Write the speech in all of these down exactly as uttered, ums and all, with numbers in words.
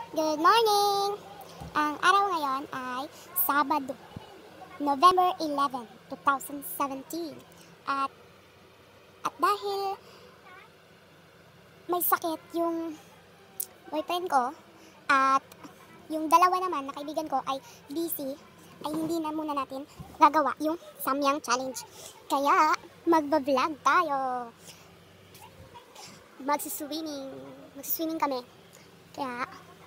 Good morning! Ang araw ngayon ay Sabado, November eleventh, twenty seventeen. At, at dahil may sakit yung boyfriend ko at yung dalawa naman na kaibigan ko ay busy, ay hindi na muna natin gagawa yung Samyang Challenge. Kaya magbablog tayo. Magsiswimming. Magsiswimming kami. Kaya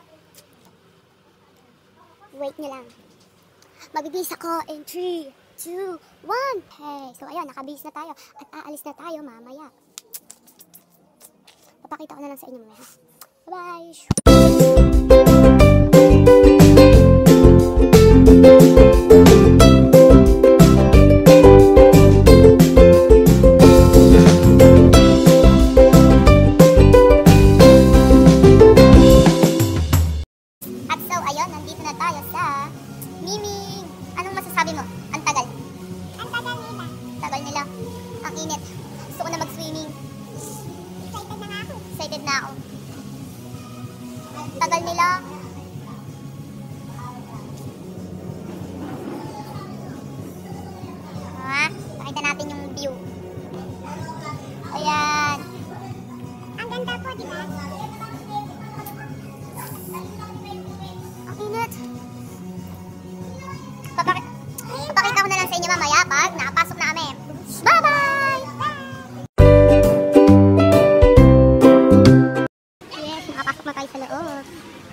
wait nyo lang. Magbibis ako in three, two, one. Hey, so ayun, nakabis na tayo. At aalis na tayo mamaya. Papakita ko na lang sa inyo mamaya. Bye-bye! Ang init. Gusto ko na mag-swimming. Excited na nga ako. Excited na ako. Tagal nila. Ha? Pakita natin yung view. Ayan. Ang ganda po, di ba? Ang init. Papakita, papakita ko na lang sa inyo mamaya pag nakapasok na kami. Bye-bye! Yes, nakapasok na tayo sa loob.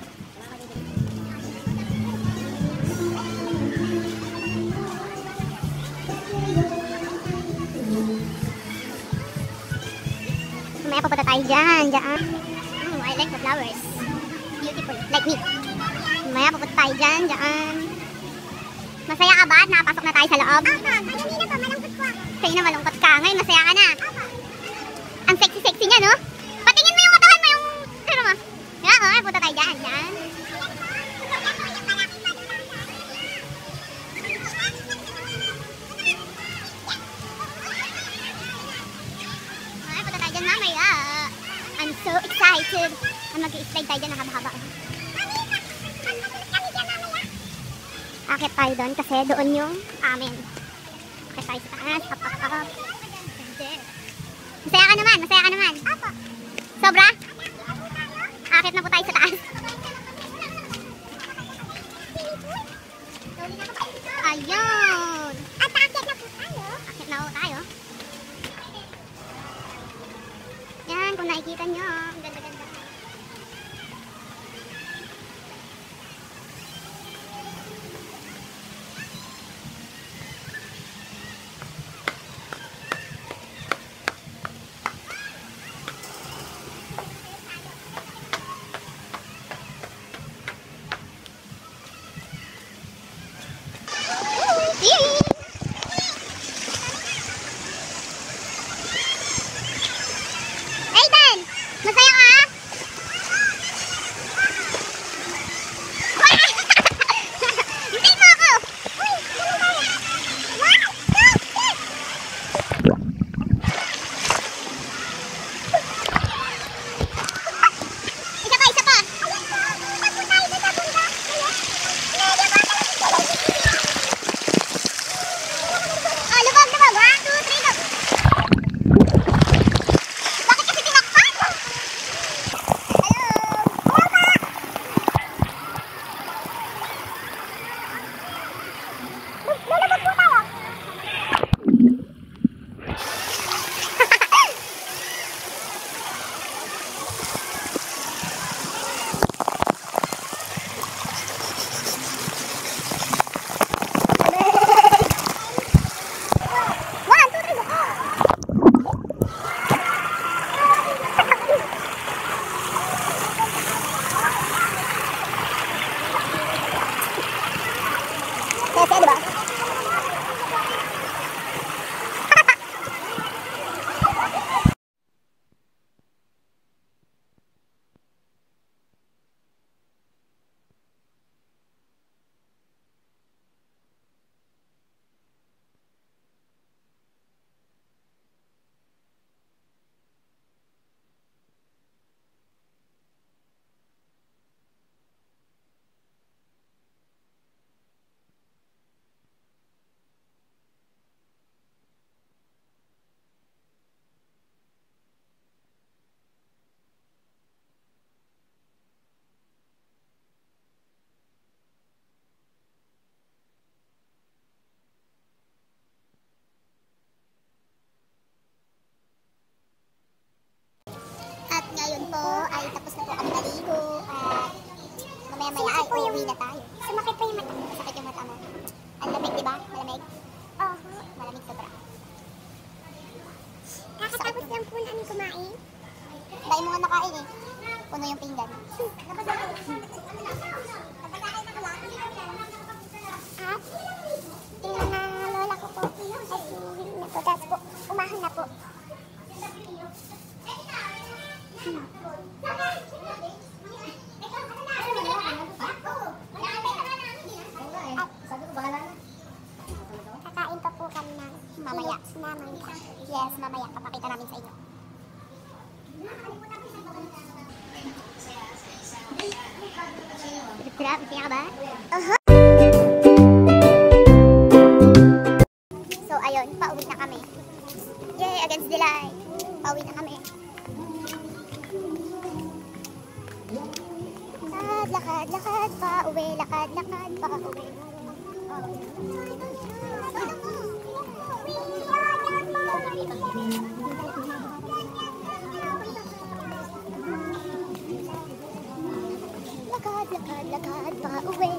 Mamaya papunta tayo dyan, dyan. Oh, I like the flowers. Beautiful, like me. Mamaya papunta tayo dyan, dyan. Masaya ka ba at nakapasok na tayo sa loob? Opo, kanina po, malungkot po. Sa'yo na malungkot ka. Ngayon, masaya ka na. Opo. Ang sexy-sexy niya, no? Patingin mo yung katawan mo, yung... Ano mo? Nga, oh, punta tayo dyan, dyan. Ay, punta tayo dyan mamaya. I'm so excited. Mag-i-slide tayo dyan na haba-haba. Akit tayo doon kasi doon yung amin. Akit tayo sa taas. Up, up, up. Masaya ka naman. Masaya ka naman. Apo. Sobra? Akit na po tayo sa taas. Ayun. At akit na po tayo. Akit na po tayo. Yan, kung nakikita nyo. Ang ganda-ganda. Uwi na tayo. Sumakit pa yung mata. Sakit yung mata mo. Ang lamig, di ba? Malamig? Oo. Malamig sobra. Kakatapos lang po namin kumain. Dahil mo nga nakain eh. Puno yung pinggan. At tingnan na lola ko po. Ay, hindi na po. Tapos po, umahan na po. Hmm. Kakain pa po kami ng mamaya. Mamaya. Yes, mamaya. Papakita namin sa inyo. Trap, masaya ka ba? Uh-huh. So, ayun, pauwi na kami. Yay, against the light. Pauwi na kami. Lakad, lakad, lakad, pauwi. Lakad, lakad, pauwi. Lakad, lakad, lakad, pauwi.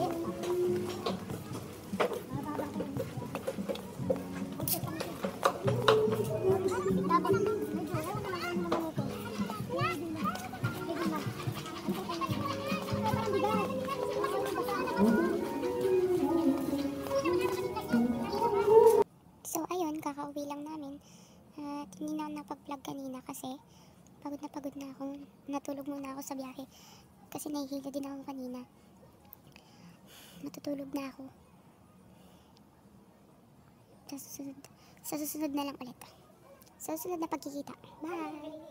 So ayun, kakauwi lang namin. At hindi na ako napag-vlog kanina kasi pagod na pagod na ako. Natulog muna ako sa biyahe kasi nahihilo din ako kanina. Matutulog na ako. Sa susunod, sa susunod na lang ulit. Sa susunod na pagkikita. Bye!